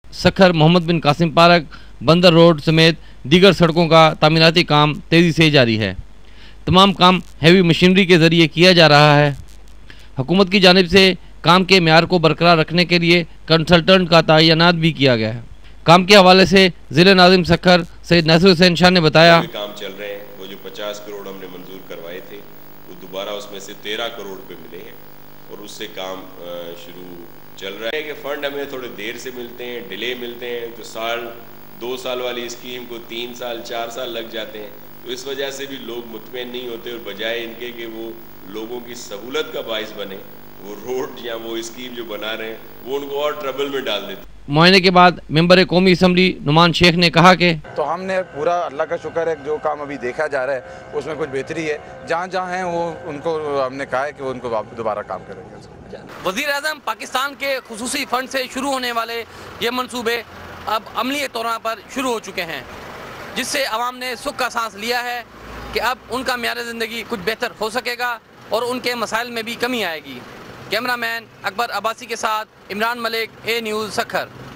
Sukkur Mohammad bin Qasim park, Bunder road समेत दीगर सड़कों का तामीराती काम तेज़ी से जारी है। तमाम काम हैवी मशीनरी के ज़रिए किया जा रहा है। हुकूमत की जानिब से काम के मेयार को बरकरार रखने के लिए कंसल्टेंट का तैनात भी किया गया है। काम के हवाले से ज़िले नाज़िम सखर सैयद नासिर हुसैन शाह ने बताया, काम चल रहे हैं। वो जो 50 करोड़ हमने मंजूर करवाए थे, वो दोबारा उसमें से 13 करोड़ पे मिले हैं और उससे काम शुरू चल रहा है। कि फ़ंड हमें थोड़े देर से मिलते हैं, डिले मिलते हैं, तो साल 2 साल वाली स्कीम को 3 साल 4 साल लग जाते हैं। तो इस वजह से भी लोग मुतमईन नहीं होते और बजाय इनके कि वो लोगों की सहूलत का बाइस बने, वो रोड या वो स्कीम जो बना रहे हैं वो उनको और ट्रबल में डाल देते। मुआयने के बाद मेंबर कौमी असम्बली नुमान शेख ने कहा कि तो हमने पूरा अल्लाह का शुक्र है जो काम अभी देखा जा रहा है उसमें कुछ बेहतरी है। जहाँ जहाँ हैं वो उनको हमने कहा है कि वो उनको दोबारा काम करेंगे। वज़ीर आज़म पाकिस्तान के खुसूसी फंड से शुरू होने वाले ये मंसूबे अब अमली तौर पर शुरू हो चुके हैं, जिससे आवाम ने सुख का सांस लिया है कि अब उनका म्यार ज़िंदगी कुछ बेहतर हो सकेगा और उनके मसाइल में भी कमी आएगी। कैमरामैन अकबर अब्बासी के साथ इमरान मलिक, ए न्यूज़ सखर।